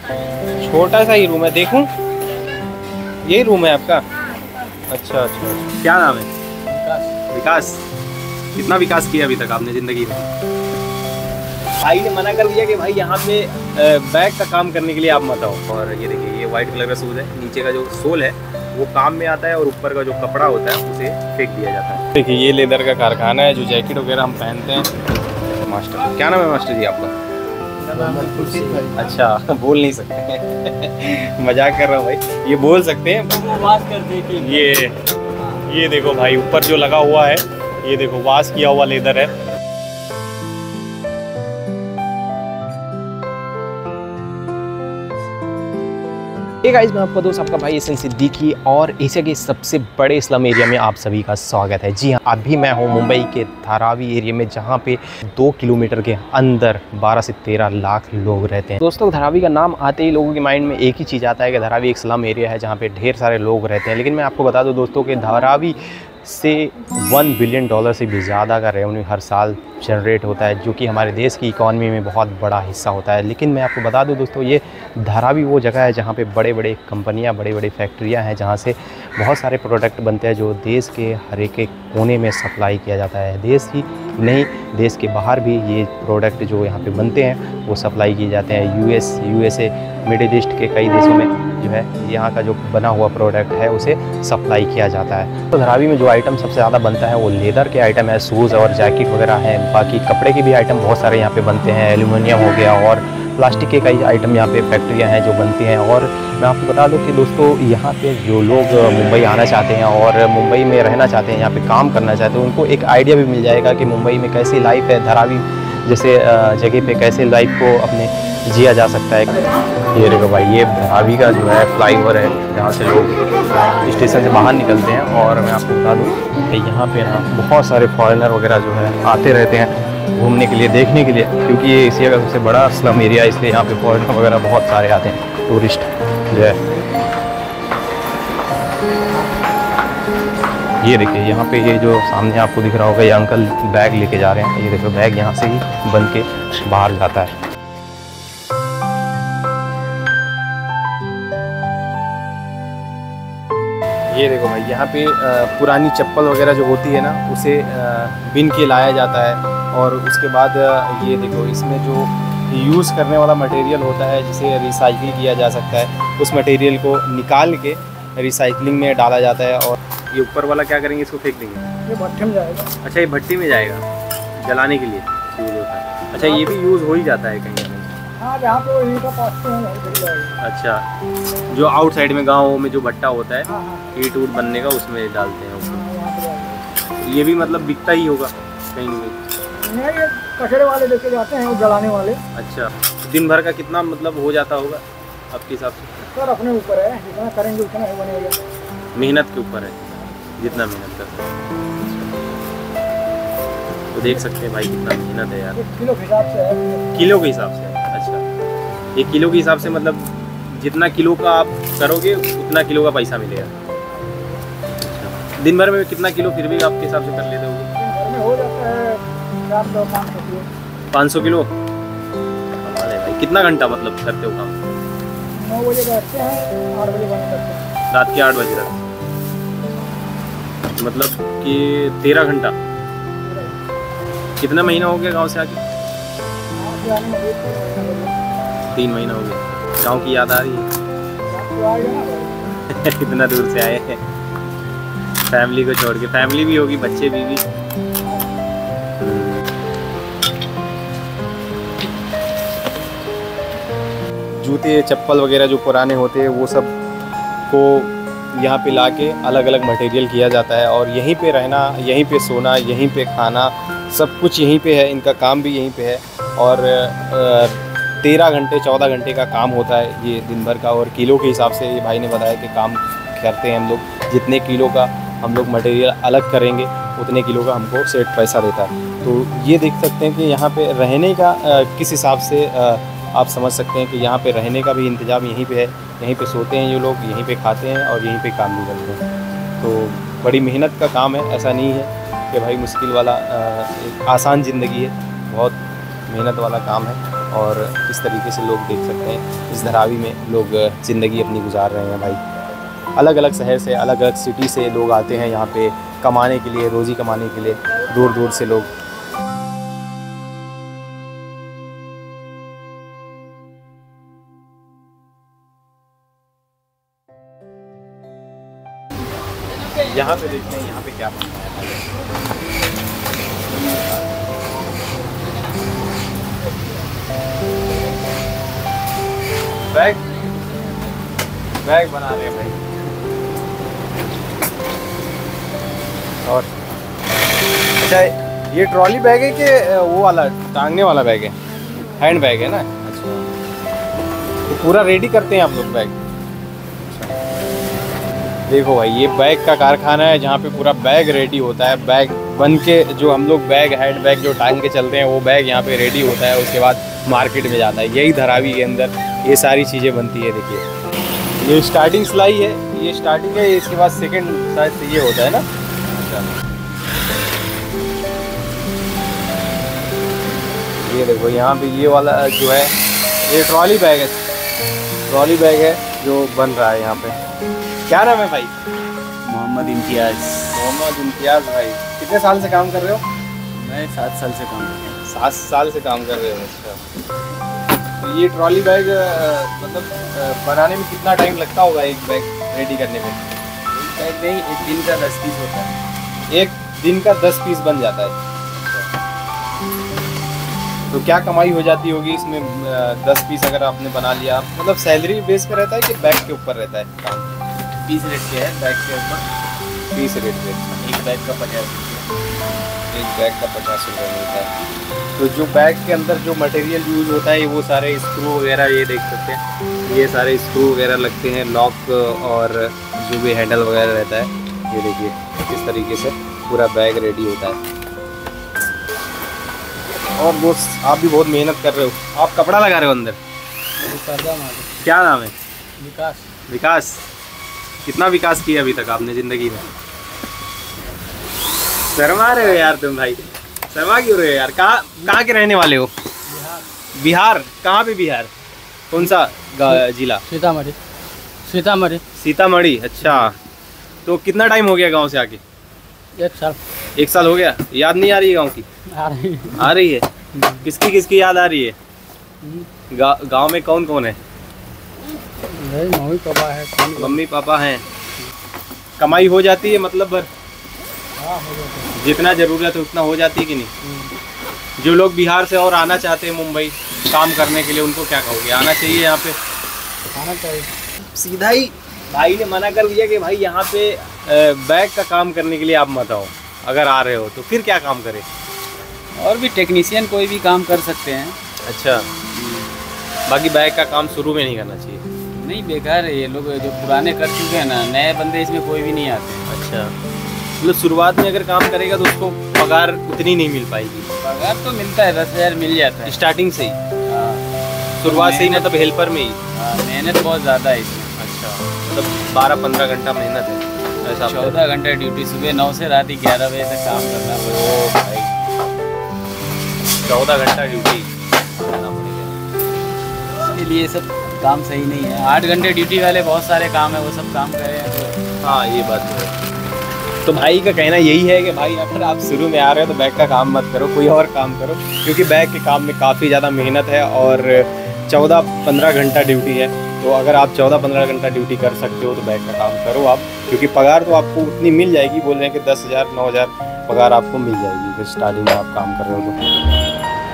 छोटा सा ही रूम है, देखूं? यही रूम है आपका? अच्छा अच्छा। क्या नाम है? विकास। विकास। कितना विकास किया अभी तक आपने ज़िंदगी में? भाई ने मना कर दिया कि भाई यहाँ पे बैग का काम करने के लिए आप मत आओ। और ये देखिए, ये वाइट कलर का शूज़ है, नीचे का जो सोल है वो काम में आता है और ऊपर का जो कपड़ा होता है उसे फेंक दिया जाता है। देखिए, ये लेदर का कारखाना है, जो जैकेट वगैरह हम पहनते हैं। मास्टर, क्या नाम है मास्टर जी आपका? अच्छा, बोल नहीं सकते। मजाक कर रहा हूँ भाई, ये बोल सकते हैं। वाश कर दे। ये देखो भाई, ऊपर जो लगा हुआ है, ये देखो वाश किया हुआ लेदर है। हे गाइस, मैं आपका दोस्त आपका भाई एहसन सिद्दीकी और एशिया के सबसे बड़े स्लम एरिया में आप सभी का स्वागत है। जी हाँ, अभी मैं हूँ मुंबई के धारावी एरिया में, जहाँ पे 2 किलोमीटर के अंदर 12 से 13 लाख लोग रहते हैं। दोस्तों, धारावी का नाम आते ही लोगों के माइंड में एक ही चीज़ आता है कि धारावी एक स्लम एरिया है जहाँ पे ढेर सारे लोग रहते हैं। लेकिन मैं आपको बता दूँ दोस्तों कि धारावी से $1 बिलियन से भी ज़्यादा का रेवेन्यू हर साल जनरेट होता है, जो कि हमारे देश की इकॉनमी में बहुत बड़ा हिस्सा होता है। लेकिन मैं आपको बता दूं दोस्तों, ये धारावी वो जगह है जहाँ पे बड़े बड़े कंपनियाँ, बड़े बड़े फैक्ट्रियाँ हैं, जहाँ से बहुत सारे प्रोडक्ट बनते हैं जो देश के हर एक कोने में सप्लाई किया जाता है। देश ही नहीं, देश के बाहर भी ये प्रोडक्ट जो यहाँ पे बनते हैं वो सप्लाई किए जाते हैं। USA, मिडिल ईस्ट के कई देशों में जो है यहाँ का जो बना हुआ प्रोडक्ट है उसे सप्लाई किया जाता है। तो धारावी में जो आइटम सबसे ज़्यादा बनता है वो लेदर के आइटम है, शूज़ और जैकेट वगैरह हैं। बाकी कपड़े के भी आइटम बहुत सारे यहाँ पे बनते हैं, एल्यूमिनियम हो गया और प्लास्टिक के कई आइटम यहाँ पे फैक्ट्रियाँ हैं जो बनती हैं। और मैं आपको बता दूँ कि दोस्तों, यहाँ पे जो लोग मुंबई आना चाहते हैं और मुंबई में रहना चाहते हैं, यहाँ पे काम करना चाहते हैं, उनको एक आइडिया भी मिल जाएगा कि मुंबई में कैसी लाइफ है, धारावी जैसे जगह पे कैसे लाइफ को अपने जिया जा सकता है। ये देखो भाई, ये धारावी का जो है फ्लाईओवर है, जहाँ से लोग स्टेशन से बाहर निकलते हैं। और मैं आपको बता दूँ कि यहाँ पे ना बहुत सारे फॉरेनर वगैरह जो है आते रहते हैं घूमने के लिए, देखने के लिए, क्योंकि ये एशिया का सबसे बड़ा स्लम एरिया है, इसलिए यहाँ पे फॉरेनर वगैरह बहुत सारे आते हैं, टूरिस्ट जो है। ये देखिए, यहाँ पे ये जो सामने आपको दिख रहा होगा, ये अंकल बैग लेके जा रहे हैं। ये देखो, बैग यहाँ से ही बन के बाहर जाता है। ये देखो भाई, यहाँ पे पुरानी चप्पल वगैरह जो होती है ना, उसे बिन के लाया जाता है। और उसके बाद ये देखो, इसमें जो यूज़ करने वाला मटेरियल होता है, जिसे रिसाइकिल किया जा सकता है, उस मटेरियल को निकाल के रिसाइकलिंग में डाला जाता है। और ये ऊपर वाला क्या करेंगे, इसको फेंक देंगे? ये भट्टी में जाएगा। अच्छा, ये भट्टी में जाएगा, जलाने के लिए यूज़ होता है। अच्छा, ये भी यूज़ हो ही जाता है कहीं ना कहीं? हाँ, जहाँ पे ईंट पासते हैं वहीं जल जाएगा। अच्छा, जो आउटसाइड में गाँव में जो भट्टा होता है ईंट ऊट बनने का, उसमें डालते हैं उसको। ये भी मतलब बिकता ही होगा कहीं ना कहीं? ये कचरे वाले लेके जाते हैं, जलाने वाले। अच्छा, दिन भर का कितना मतलब हो जाता होगा आपके हिसाब से? सर, अपने ऊपर है, जितना करेंगे उतना ही बनेगा। मेहनत के ऊपर है, जितना मेहनत करते हैं। तो देख सकते हैं भाई, कितना मेहनत है यार। किलो के हिसाब से है। किलो के हिसाब से है? अच्छा, ये किलो के हिसाब से मतलब जितना किलो का आप करोगे उतना किलो का पैसा मिलेगा। अच्छा, दिन भर में कितना किलो फिर भी आपके हिसाब से कर लेते होगे? दिन भर में हो जाता है 400-500 किलो। 500 किलो? अरे भाई, कितना घंटा मतलब करते हो काम? 9 बजे बैठते हैं, 8 बजे बंद करते हैं। रात के 8 बजे तक? मतलब कि 13 घंटा। कितना महीना हो गया गांव से आके? 3 महीना हो गया। गांव की याद आ रही है? इतना दूर से आए हैं फैमिली को छोड़ के। फैमिली भी होगी, बच्चे भी। जूते चप्पल वगैरह जो पुराने होते हैं वो सब को यहाँ पे लाके अलग अलग मटेरियल किया जाता है। और यहीं पे रहना, यहीं पे सोना, यहीं पे खाना, सब कुछ यहीं पे है। इनका काम भी यहीं पे है। और 13 घंटे 14 घंटे का काम होता है ये दिन भर का। और किलो के हिसाब से ये भाई ने बताया कि काम करते हैं हम लोग। जितने किलो का हम लोग मटेरियल अलग करेंगे उतने किलो का हमको सेट पैसा देता है। तो ये देख सकते हैं कि यहाँ पे रहने का किस हिसाब से आप समझ सकते हैं कि यहाँ पे रहने का भी इंतज़ाम यहीं पे है। यहीं पे सोते हैं ये लोग, यहीं पे खाते हैं और यहीं पे काम भी करते हैं। तो बड़ी मेहनत का काम है, ऐसा नहीं है कि भाई मुश्किल वाला। एक आसान ज़िंदगी है, बहुत मेहनत वाला काम है। और इस तरीके से लोग देख सकते हैं इस धारावी में लोग ज़िंदगी अपनी गुजार रहे हैं भाई। अलग अलग शहर से, अलग अलग सिटी से लोग आते हैं यहाँ पे कमाने के लिए, रोज़ी कमाने के लिए, दूर दूर से लोग। यहाँ पे देखते हैं यहाँ पे क्या बनता है। बैग बना रहे हैं भाई। और अच्छा, ये ट्रॉली बैग है कि वो वाला टांगने वाला बैग है? हैंड बैग है ना। अच्छा, तो पूरा रेडी करते हैं आप लोग बैग? देखो भाई, ये बैग का कारखाना है जहाँ पे पूरा बैग रेडी होता है। बैग बन के जो हम लोग बैग, हैंड बैग जो टांग के चलते हैं, वो बैग यहाँ पे रेडी होता है, उसके बाद मार्केट में जाता है। यही धारावी के अंदर ये सारी चीज़ें बनती है। देखिए, ये स्टार्टिंग सिलाई है, ये स्टार्टिंग है, इसके बाद सेकंड शायद से ये होता है ना। ये देखो यहाँ पे ये वाला जो है, ये ट्रॉली बैग है, ट्रॉली बैग है जो बन रहा है यहाँ पे। क्या नाम है भाई? मोहम्मद इम्तियाज़। मोहम्मद इम्तियाज़ भाई, कितने साल से काम कर रहे हो? मैं 7 साल से काम कर रहा हूँ। 7 साल से काम कर रहे हो। अच्छा, तो ये ट्रॉली बैग मतलब बनाने में कितना टाइम लगता होगा एक बैग रेडी करने में? बैग नहीं, एक दिन का 10 पीस होता है। एक दिन का 10 पीस बन जाता है। तो क्या कमाई हो जाती होगी इसमें? 10 पीस अगर आपने बना लिया, मतलब सैलरी बेस पे रहता है कि बैग के ऊपर रहता है काम? पीस रेट के है, बैग के ऊपर पीस रेट पे। एक बैग का 50 रुपये। एक बैग का 50 रुपये मिलता है। तो जो बैग के अंदर जो मटेरियल यूज़ होता है, वो सारे स्क्रू वगैरह, ये देख सकते हैं, ये सारे स्क्रू वगैरह लगते हैं, लॉक और जो भी हैंडल वगैरह रहता है। ये देखिए किस तरीके से पूरा बैग रेडी होता है। और दोस्त, आप भी बहुत मेहनत कर रहे हो। आप कपड़ा लगा रहे हो अंदर? क्या नाम है? विकास। विकास। कितना विकास किया अभी तक आपने ज़िंदगी में? शर्मा रहे हो यार तुम भाई, शर्मा क्यों रहे हो यार? कहाँ के रहने वाले हो? बिहार। कहाँ पे बिहार? कौन सा जिला? सीतामढ़ी। सीतामढ़ी। सीतामढ़ी। अच्छा, तो कितना टाइम हो गया गांव से आके? 1 साल। 1 साल हो गया। याद नहीं आ रही है गांव की? आ रही है। किसकी किसकी याद आ रही है? गांव में कौन कौन है? मम्मी पापा है। मम्मी पापा हैं। कमाई हो जाती है मतलब? हाँ, हो जाता है। जितना ज़रूरत है उतना हो जाती है कि नहीं? जो लोग बिहार से और आना चाहते हैं मुंबई काम करने के लिए, उनको क्या कहोगे? आना चाहिए यहाँ पे? आना चाहिए। सीधा ही भाई ने मना कर दिया कि भाई यहाँ पे बैग का काम करने के लिए आप मत आओ। अगर आ रहे हो तो फिर क्या काम करें? और भी टेक्नीशियन कोई भी काम कर सकते हैं। अच्छा, बाकी बैग का काम शुरू में नहीं करना चाहिए? नहीं, बेकार है। ये लोग जो पुराने कर चुके हैं ना, नए बंदे इसमें कोई भी नहीं आते। अच्छा, मतलब शुरुआत में अगर काम करेगा तो उसको पगार उतनी नहीं मिल पाएगी? पगार तो मिलता है, 10,000 मिल जाता है स्टार्टिंग से ही? हाँ, शुरुआत से ही, मतलब हेल्पर में ही? हाँ, मेहनत बहुत ज़्यादा है इसमें। अच्छा, मतलब 12-15 घंटा मेहनत है ऐसा? 14 घंटे ड्यूटी, सुबह 9 से रात 11 बजे तक काम करना पड़ेगा। ओ भाई, 14 घंटा ड्यूटी करना पड़ेगा। इसके लिए सब काम सही नहीं है। 8 घंटे ड्यूटी वाले बहुत सारे काम है, वो सब काम करें तो। हाँ, ये बात तो है। तो भाई का कहना यही है कि भाई अगर आप शुरू में आ रहे हो तो बैग का काम मत करो, कोई और काम करो, क्योंकि बैग के काम में काफ़ी ज़्यादा मेहनत है और 14-15 घंटा ड्यूटी है। तो अगर आप 14-15 घंटा ड्यूटी कर सकते हो तो बैग का काम करो आप, क्योंकि पगार तो आपको उतनी मिल जाएगी। बोल रहे हैं कि 10,000 9,000 पगार आपको मिल जाएगी फिर स्टार्टिंग में आप काम कर रहे हो तो।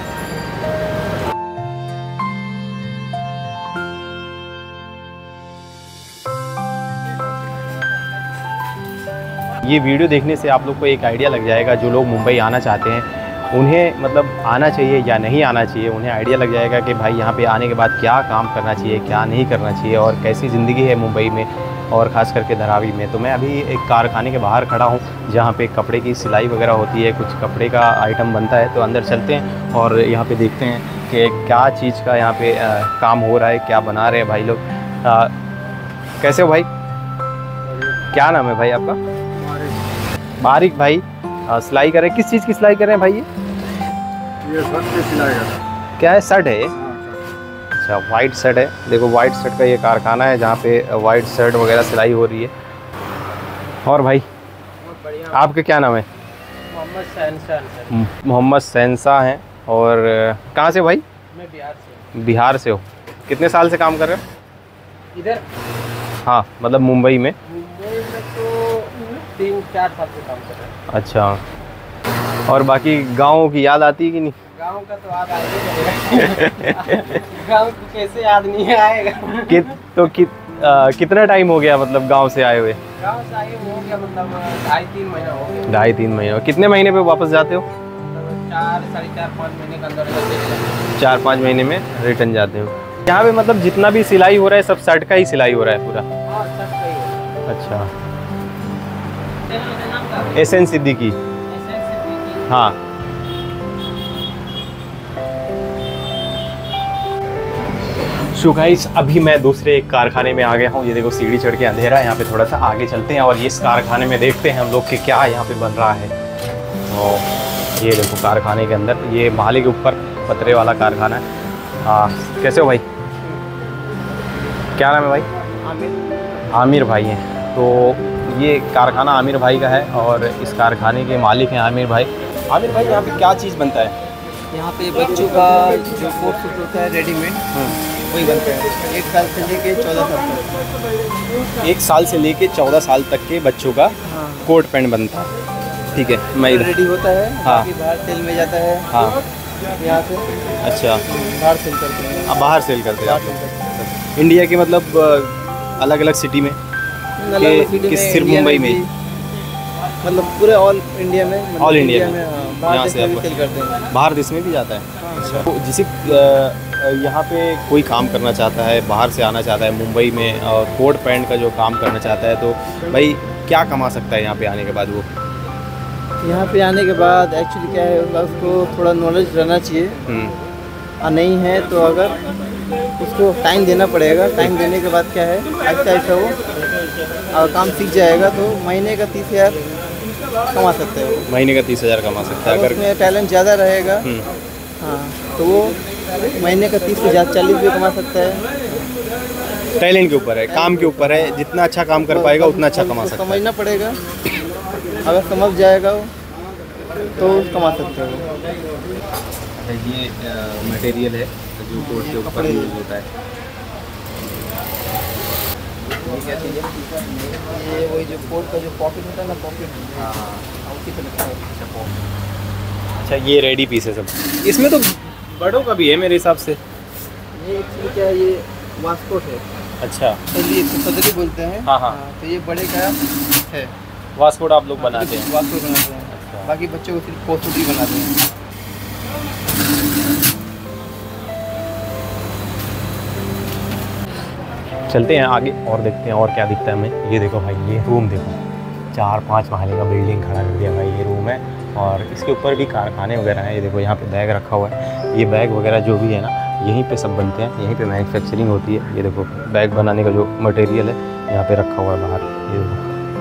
ये वीडियो देखने से आप लोग को एक आइडिया लग जाएगा, जो लोग मुंबई आना चाहते हैं उन्हें मतलब आना चाहिए या नहीं आना चाहिए। उन्हें आइडिया लग जाएगा कि भाई यहाँ पे आने के बाद क्या काम करना चाहिए, क्या नहीं करना चाहिए और कैसी ज़िंदगी है मुंबई में और ख़ास करके धारावी में। तो मैं अभी एक कारखाने के बाहर खड़ा हूँ जहाँ पे कपड़े की सिलाई वगैरह होती है, कुछ कपड़े का आइटम बनता है। तो अंदर चलते हैं और यहाँ पे देखते हैं कि क्या चीज़ का यहाँ पे काम हो रहा है, क्या बना रहे हैं भाई लोग। कैसे हो भाई? क्या नाम है भाई आपका? बारिक भाई। सिलाई कर रहे हैं, किस चीज़ की सिलाई कर रहे हैं भाई? ये शर्ट की सिलाई है। क्या है? शर्ट है? अच्छा, वाइट शर्ट है। देखो वाइट शर्ट का ये कारखाना है जहाँ पे वाइट शर्ट वगैरह सिलाई हो रही है। और भाई आपका क्या नाम है? मोहम्मद शहनशाह सर। मोहम्मद शहनशाह हैं। और कहाँ से भाई? मैं बिहार से। बिहार से हो। कितने साल से काम कर रहे हो इधर? हाँ मतलब मुंबई में। मुंबई में तो 3-4 साल से काम कर रहे हैं। अच्छा, और बाकी गाँव की याद आती है कि नहीं? गाँव का तो याद आएगा। गाँव की कैसे याद नहीं आएगा। कितना टाइम हो गया मतलब गांव से आए हुए? गाँव से आए हो गया मतलब 2.5-3 महीना हो गया। 2.5-3 महीने। कितने महीने पे वापस जाते हो? 4-4.5 महीने के अंदर 4-5 महीने में रिटर्न जाते हो। यहाँ पे मतलब जितना भी सिलाई हो रहा है सब शर्ट का ही सिलाई हो रहा है पूरा? हाँ सब सही है। अच्छा, एसएन सिद्दीकी। हाँ। सो गाइस अभी मैं दूसरे एक कारखाने में आ गया हूँ। ये देखो सीढ़ी चढ़ के अंधेरा है, यहाँ पे थोड़ा सा आगे चलते हैं और ये इस कारखाने में देखते हैं हम लोग कि क्या यहाँ पे बन रहा है। तो ये देखो कारखाने के अंदर, ये माले के ऊपर पतरे वाला कारखाना है। हाँ, कैसे हो भाई? क्या नाम है भाई? आमिर। आमिर भाई हैं। तो ये कारखाना आमिर भाई का है और इस कारखाने के मालिक हैं आमिर भाई। आमिर भाई यहाँ पे क्या चीज़ बनता है? यहाँ पे बच्चों का जो कोट सूट होता है रेडीमेड वही बनता है। 1 साल से लेके 14 साल तक। 1 साल से लेके 14 साल तक के बच्चों का हाँ। कोट पैंट बनता है। ठीक है, मैं इधर रेडी होता है। हाँ। बाकी बाहर सेल में जाता है। हाँ। यहाँ से अच्छा, बाहर सेल करते हैं। आप बाहर सेल करते हैं आप लोग? इंडिया के मतलब अलग अलग सिटी में कि सिर्फ मुंबई में? मतलब पूरे ऑल इंडिया में। मतलब ऑल इंडिया में बाहर यहाँ देश से में भी आप सेल करते हैं। बाहर देश में भी जाता है? अच्छा, तो जिसे यहाँ पे कोई काम करना चाहता है, बाहर से आना चाहता है मुंबई में और कोट पैंट का जो काम करना चाहता है, तो भाई क्या कमा सकता है यहाँ पे आने के बाद वो? यहाँ पे आने के बाद एक्चुअली क्या है, उसको थोड़ा नॉलेज रहना चाहिए। और नहीं है तो अगर उसको टाइम देना पड़ेगा। टाइम देने के बाद क्या है, ऐसा ऐसा वो और काम सीख जाएगा तो महीने का 30,000 कमा सकते हैं। महीने का 30,000 कमा सकता है अगर उसमें टैलेंट ज़्यादा रहेगा। हाँ, तो वो महीने का 30 से 40 भी कमा सकता है। टैलेंट के ऊपर है, काम के ऊपर है। जितना अच्छा काम कर पाएगा उतना अच्छा कमा सकता है। समझना पड़ेगा, अगर समझ जाएगा वो तो कमा सकते हो। ये मटेरियल है जो कोट के ऊपर यूज होता है। ये क्या चीज़ है? ये वही जो कोट का जो पॉकेट होता है ना, पॉकेट। हाँ, उसी पे लगता है। अच्छा, ये रेडी पीस है सब। इसमें तो बड़ों का भी है मेरे हिसाब से। ये एक्चुअली क्या है, ये वास्कोट है। अच्छा, ये सदरी बोलते हैं। हाँ हाँ। तो ये बड़े का है। वास्कोट आप लोग बनाते हैं? वास्कोट बनाते हैं। अच्छा। बाकी बच्चों को सिर्फ कोट सूट ही बनाते हैं। चलते हैं आगे और देखते हैं और क्या दिखता है हमें। ये देखो भाई, ये रूम देखो, 4-5 महले का बिल्डिंग खड़ा कर दिया भाई। ये रूम है और इसके ऊपर भी कारखाने वगैरह हैं। ये देखो यहाँ पे बैग रखा हुआ है। ये बैग वगैरह जो भी है ना, यहीं पे सब बनते हैं, यहीं पे मैन्युफैक्चरिंग होती है। ये देखो बैग बनाने का जो मटेरियल है यहाँ पे रखा हुआ है बाहर। ये देखो,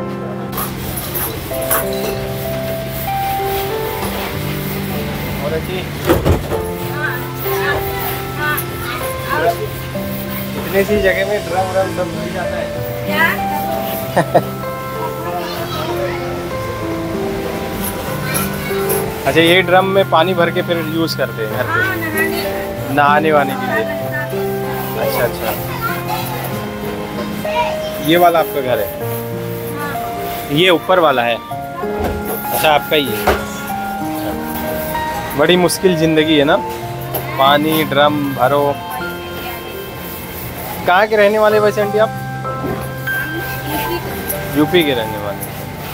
और इतने सी जगह में ड्रम व्रम सब मिल जाता है। अच्छा, ये ड्रम में पानी भर के फिर यूज करते हैं घर पे नहाने वाने के लिए? अच्छा अच्छा, ये वाला आपका घर है? ये ऊपर वाला है? अच्छा, आपका ही है। अच्छा, बड़ी मुश्किल ज़िंदगी है ना, पानी ड्रम भरो। कहाँ के रहने वाले वैसे आंटी आप? यूपी के रहने वाले।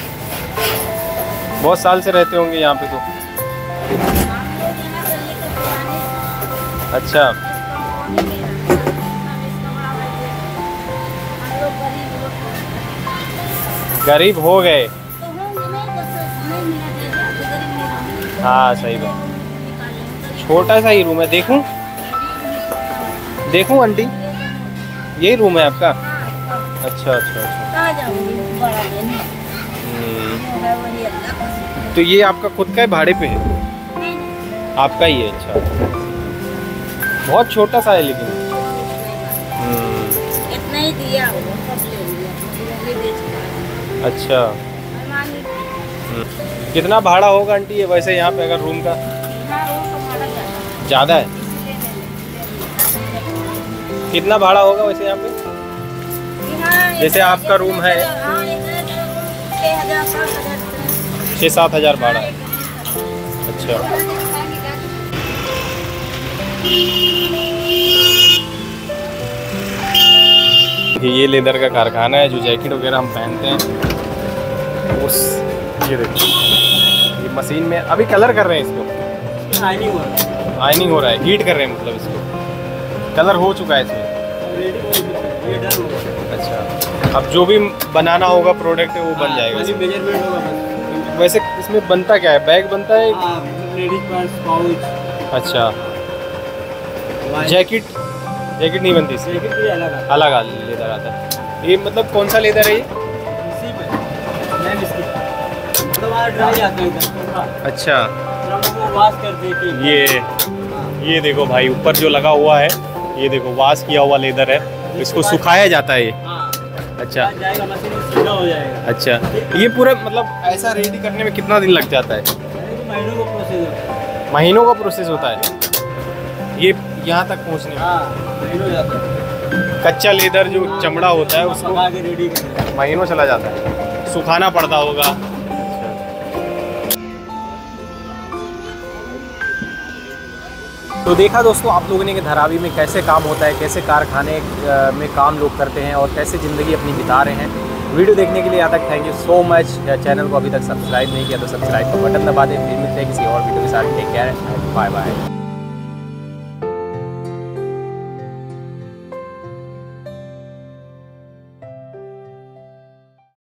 बहुत साल से रहते होंगे यहाँ पे तो? अच्छा, गरीब हो गए। हाँ सही बात। छोटा सा ही रूम है। देखूं देखूं आंटी, यही रूम है आपका? अच्छा अच्छा अच्छा। तो ये आपका खुद का है, भाड़े पे है? आपका ही है? अच्छा, बहुत छोटा सा है लेकिन। नहीं दिया वो बस ले लिया ये बेच अच्छा। कितना भाड़ा होगा आंटी ये वैसे यहाँ पे अगर रूम का? ज़्यादा है। कितना भाड़ा होगा वैसे यहाँ पे? जैसे आपका रूम है 6-7 हज़ार भाड़ा है। अच्छा। ये लेदर का कारखाना है, जो जैकेट वगैरह हम पहनते हैं उस ये देखो, ये मशीन में अभी कलर कर रहे हैं इसको। आयनिंग हो रहा है, हीट कर रहे हैं मतलब इसको। कलर हो चुका है इसमें। अच्छा, अब जो भी बनाना होगा प्रोडक्ट वो बन जाएगा। वैसे इसमें बनता क्या है? बैग बनता है? अच्छा, जैकेट नहीं बनती इसकी? अलग लेदर आता है। ये मतलब कौन सा लेदर है ये? अच्छा, ये देखो भाई, ऊपर जो लगा हुआ है ये देखो, वॉश किया हुआ लेदर है, इसको सुखाया जाता है ये। अच्छा अच्छा, ये पूरा मतलब ऐसा रेडी करने में कितना दिन लग जाता है? महीनों का प्रोसेस होता है ये यहाँ तक पहुँचने में। कच्चा लेदर जो चमड़ा होता है उसको महीनों चला जाता है, सुखाना पड़ता होगा। तो देखा दोस्तों आप लोगों ने कि धारावी में कैसे काम होता है, कैसे कारखाने में काम लोग करते हैं और कैसे ज़िंदगी अपनी बिता रहे हैं। वीडियो देखने के लिए यहाँ तक thank you so much. Channel को अभी तक सब्सक्राइब नहीं किया तो सब्सक्राइब का बटन दबा दें। फिर मिलते हैं किसी और वीडियो के साथ। Take care, bye bye.